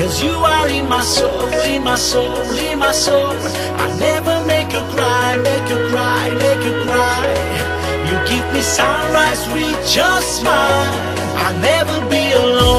'cause you are in my soul, in my soul, in my soul. I never make you cry, make you cry, make you cry. You give me sunrise with your smile. I'll never be alone.